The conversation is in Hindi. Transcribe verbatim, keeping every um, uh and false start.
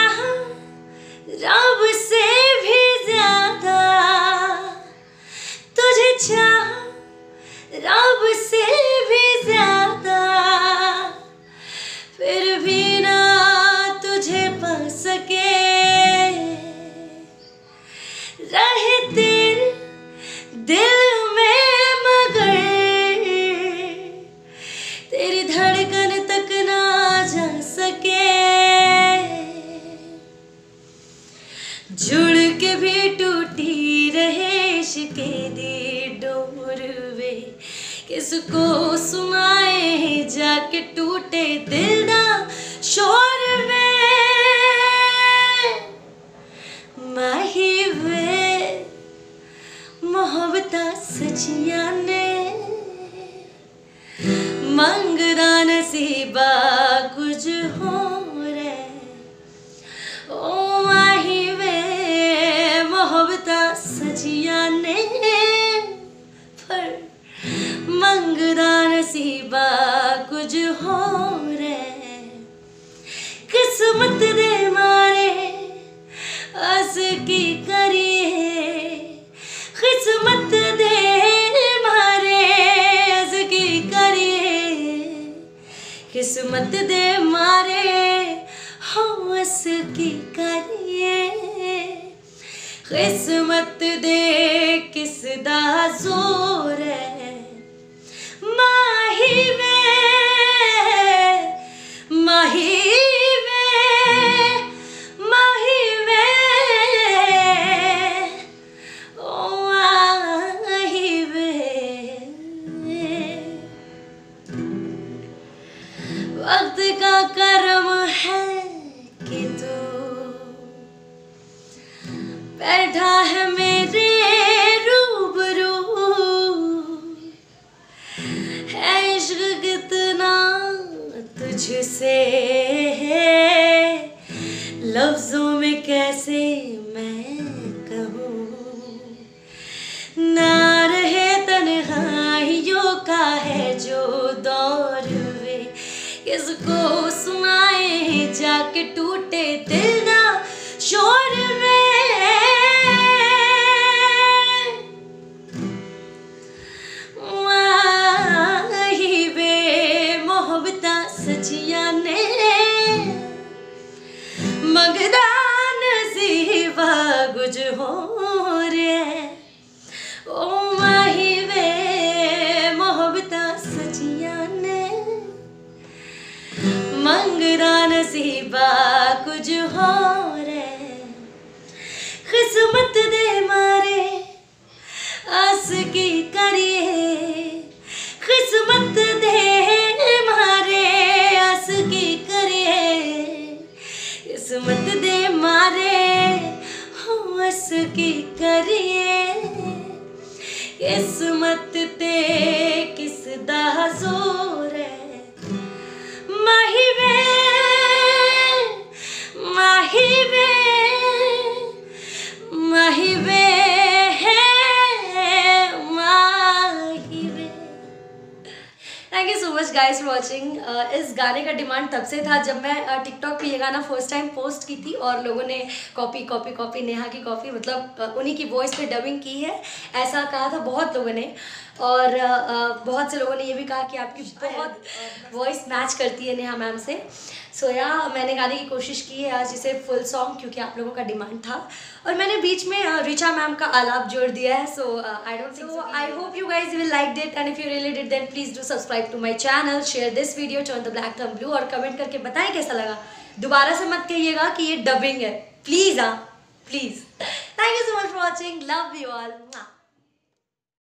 चाहा रब से भी ज्यादा, तुझे चाहा रब से भी ज्यादा, फिर भी ना तुझे पा सके। रहे तेरे दिल में मगर तेरी धड़कन तक ना जा सके। जुड़ के भी टूटी रहे इश्क़े दी डोर वे, किसको सुनाए जाके टूटे दिल दा शोर वे। माही वे मोहब्बतां सचियां ने, मंगदा नसीबा कुछ होर है। ओ माही वे मोहब्बतां सचियां ने, पर मंगदा नसीबा कुछ होर है। किस्मत दे मारे अस की करिए, किस्मत दे मारे अस की करिए, किस्मत दे मारे हम अस की करिए। किस्मत दे किस दा जोर है। माही वे माही वक्त का करम है कि तू बैठा है मेरे रूबरू। है इश्क कितना तुझसे है, लफ्जों में कैसे मैं कहूँ। ना रहे तन्हाइयों का है जो दौर वे, किसको सुनाए जाके टूटे दिल ना शोर में। माही वे मोहब्बतां सचियां ने, मंगदा नसीबा कुछ होर है। ओ माही वे मोहब्बतां सचियां ने, मंगदा नसीबा कुछ होर है। किस्मत दे मारे आस की करिए, किस्मत दे मारे आस की करिए, किस्मत दे मारे हम आस की करिए। किस्मत ते किस दा जोर है। माही वे माही वे माही वे माही वे। Thank you so much guys for watching. इस गाने का डिमांड तब से था जब मैं टिकटॉक पे ये गाना फर्स्ट टाइम पोस्ट की थी और लोगों ने कॉपी कॉपी कॉपी नेहा की कॉपी मतलब uh, उन्हीं की वॉइस पे डबिंग की है, ऐसा कहा था बहुत लोगों ने। और uh, बहुत से लोगों ने ये भी कहा कि आपकी बहुत वॉइस मैच करती है नेहा मैम से। सो या मैंने गाने की कोशिश की है आज इसे फुल सॉन्ग, क्योंकि आप लोगों का डिमांड था और मैंने बीच में uh, रिचा मैम का आलाप जोड़ दिया है। So I don't think, so I hope you guys will like it and if you really did then please do subscribe to my channel, share this video, turn the black thumb blue और कमेंट करके बताएं कैसा लगा। दोबारा से मत कहिएगा कि ये डबिंग है, प्लीज़। हाँ please. Thank you so much for watching, love you all.